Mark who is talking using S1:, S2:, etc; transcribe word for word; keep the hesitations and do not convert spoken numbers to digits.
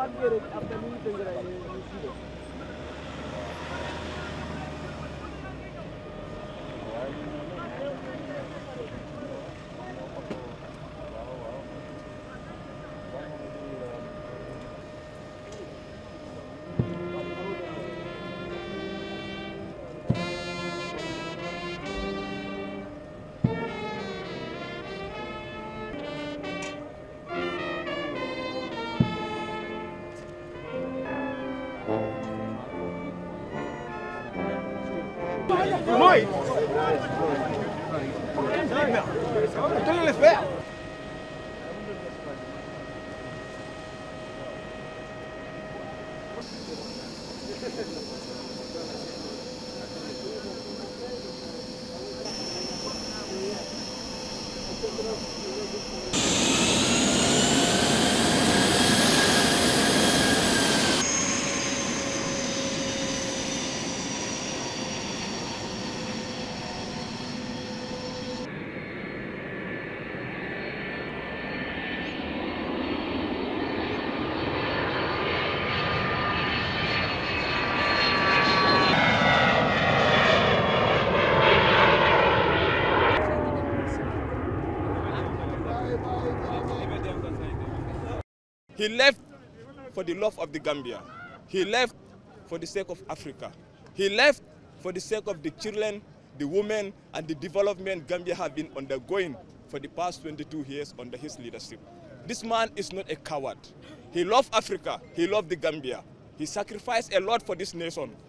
S1: Moi, donne-le faire.
S2: He left for the love of the Gambia. He left for the sake of Africa. He left for the sake of the children, the women, and the development Gambia have been undergoing for the past twenty-two years under his leadership. This man is not a coward. He loved Africa. He loved the Gambia. He sacrificed a lot for this nation.